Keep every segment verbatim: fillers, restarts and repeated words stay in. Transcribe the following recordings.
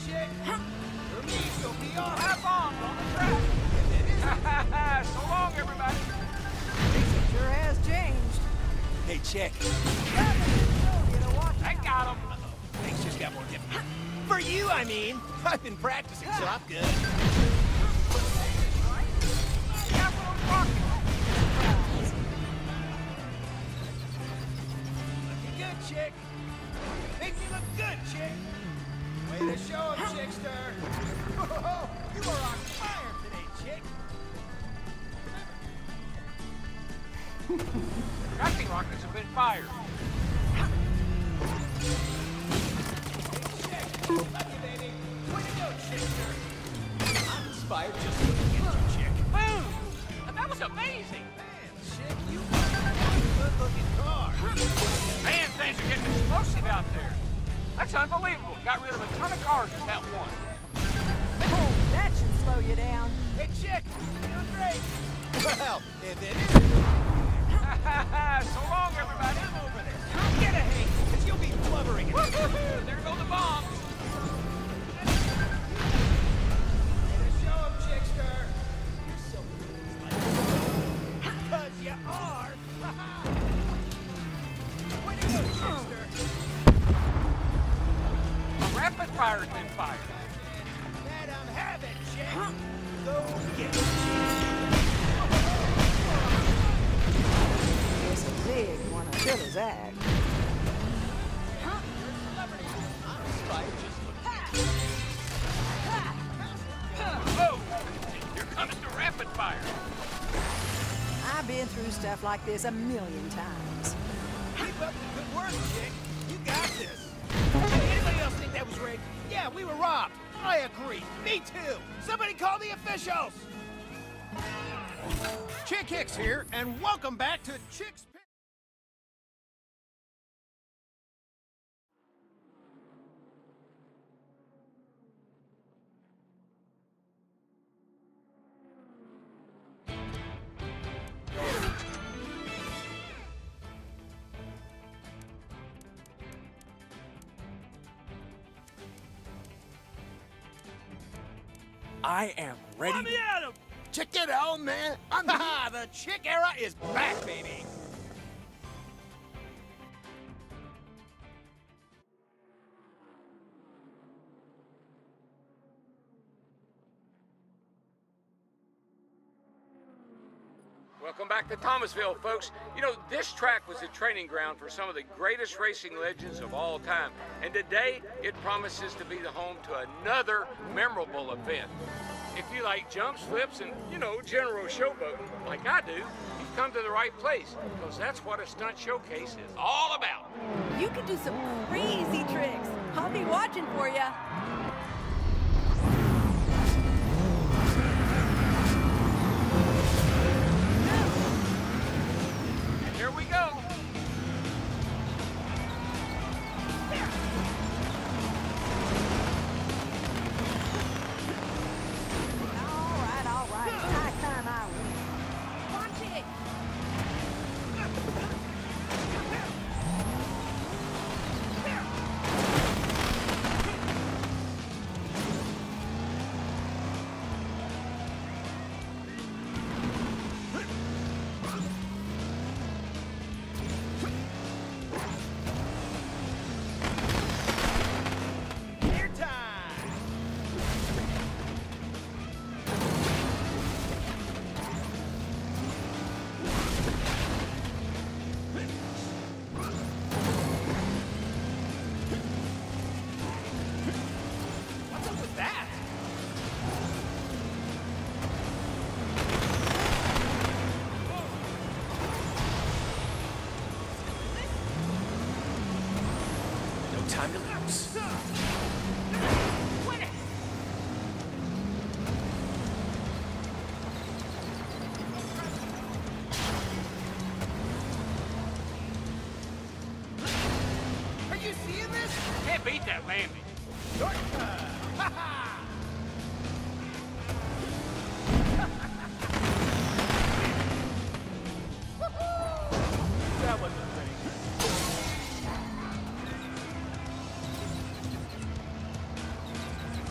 chick. For me, you'll be all have bombs on the track. So long, everybody. It sure has changed. Hey, chick. I got him. Uh-oh. Things just got more difficult. For you, I mean. I've been practicing, so I'm good. Looking good, chick. Make me look good, chick. Way to show 'em, chickster. Whoa, you are on fire today, chick. Tracking rockets have been fired. Hey, chick. Love you, baby. Way to go, chickster. I'm inspired just looking at you, chick. Boom! That was amazing. Man, chick, you got a good-looking car. Man, things are getting explosive out there. That's unbelievable. Got rid of a ton of cars with that one. Oh, that should slow you down. Hey, chick, you're doing great. Well, if it isn't... So long, everybody. I'm over there. Get a hang, because you'll be blubbering. There go the bombs. Show 'em, chickster. You're so like because you are. Way to go, chickster. A rapid fire's been fired. That I'm having, chick. Go get it. It's a big one of Billy's act. Whoa! Here comes the rapid fire. I've been through stuff like this a million times. Keep up the good work, chick. You got this. Hey, anybody else think that was rigged? Yeah, we were robbed. I agree. Me too. Somebody call the officials. Chick Hicks here, and welcome back to Chick's Pick. I am ready. Let me at him! Check it out, man. I'm the, the chick era is back, baby. Welcome back to Thomasville, folks. You know, this track was a training ground for some of the greatest racing legends of all time. And today, it promises to be the home to another memorable event. If you like jumps, flips, and, you know, general showboating, like I do, you've come to the right place, because that's what a stunt showcase is all about. You can do some crazy tricks. I'll be watching for you. Here we go. All right, all right. High time I win. Watch it. Clear time. What's up with that? No time to lose. Win it. Are you seeing this? Can't beat that landing. Shortcut. Ha ha. That wasn't pretty.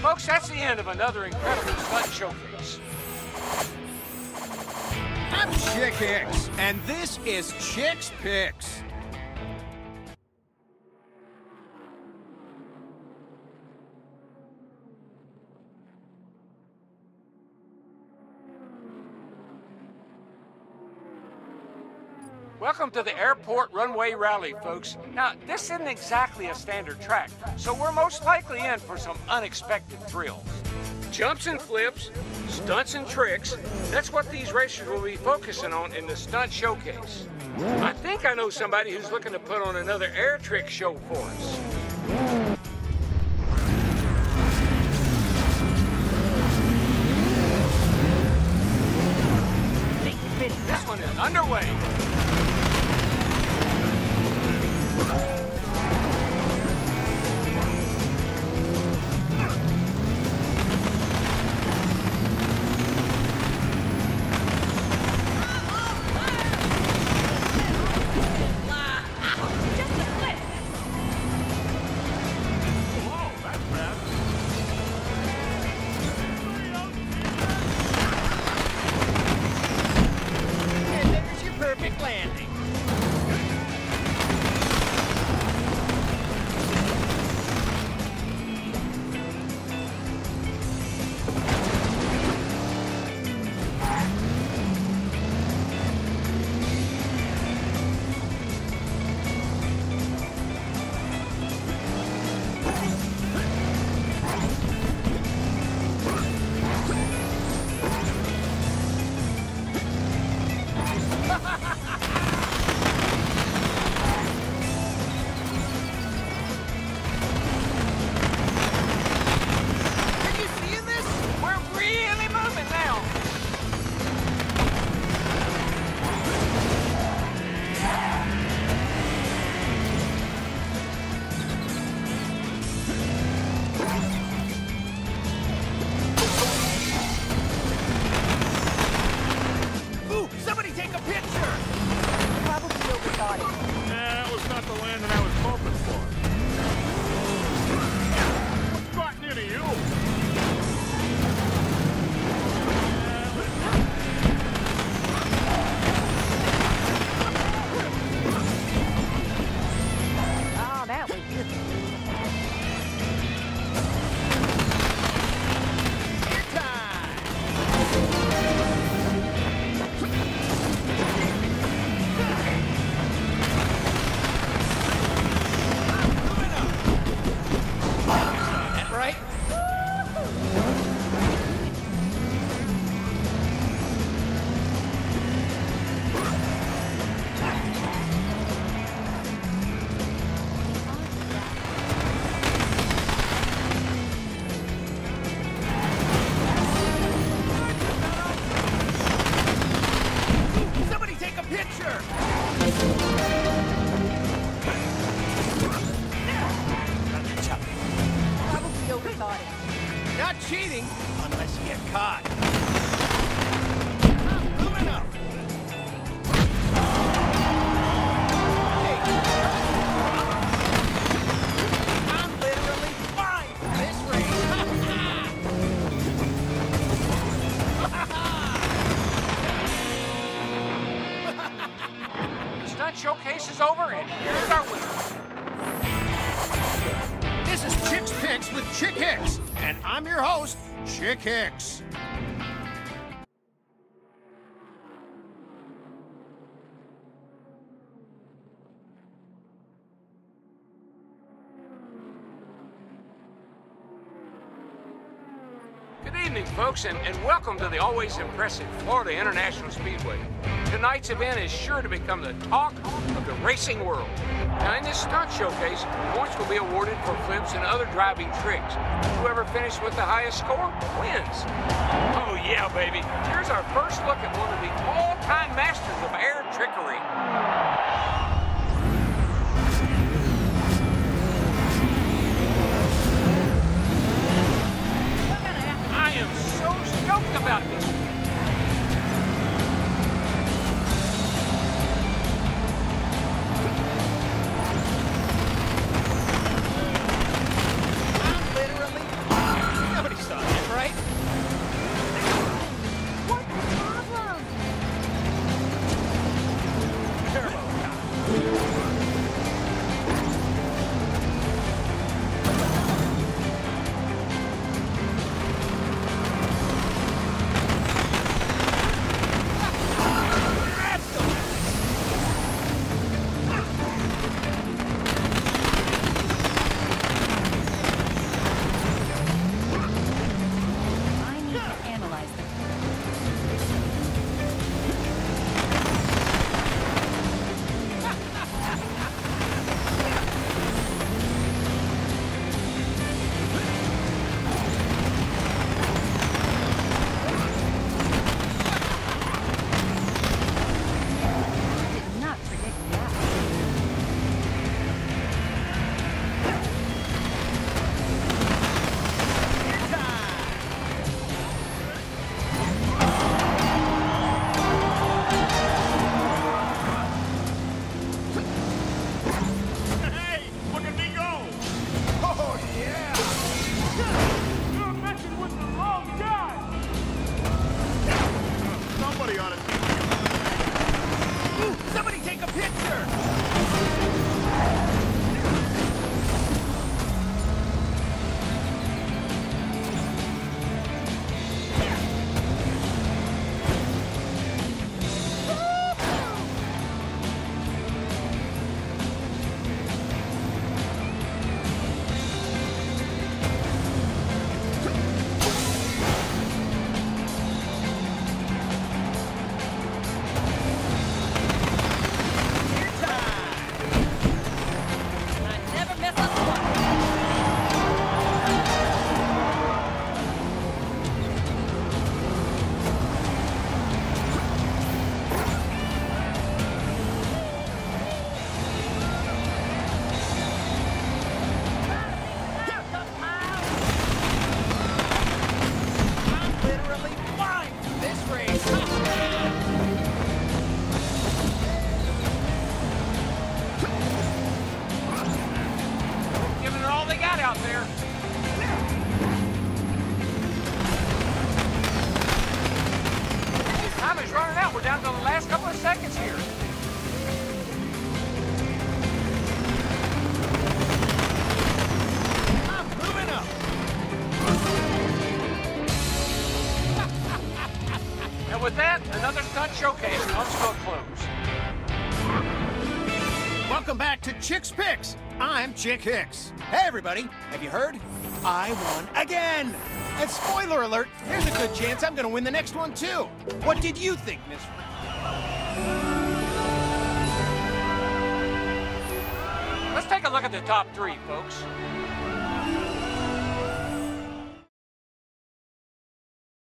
folks, that's the end of another incredible stunt showcase. I'm Chick Hicks, and this is Chick's Picks. Welcome to the Airport Runway Rally, folks. Now, this isn't exactly a standard track, so we're most likely in for some unexpected thrills. Jumps and flips, stunts and tricks, that's what these racers will be focusing on in the stunt showcase. I think I know somebody who's looking to put on another air trick show for us. This one is underway. Showcase is over, and here's our winner. This is Chick's Picks with Chick Hicks, and I'm your host, Chick Hicks. Good evening, folks, and, and welcome to the always impressive Florida International Speedway. Tonight's event is sure to become the talk of the racing world. Now, in this stunt showcase, points will be awarded for flips and other driving tricks. Whoever finishes with the highest score wins. Oh, yeah, baby. Here's our first look at one of the all-time masters of air trickery. I am so stoked about this. I'm literally out there. Time is running out. We're down to the last couple of seconds here. I'm moving up. And with that, another stunt showcase comes to a close. Welcome back to Chick's Picks. I'm Chick Hicks. Hey, everybody. Have you heard? I won again. And spoiler alert, there's a good chance I'm gonna win the next one, too. What did you think, Miss? Let's take a look at the top three, folks.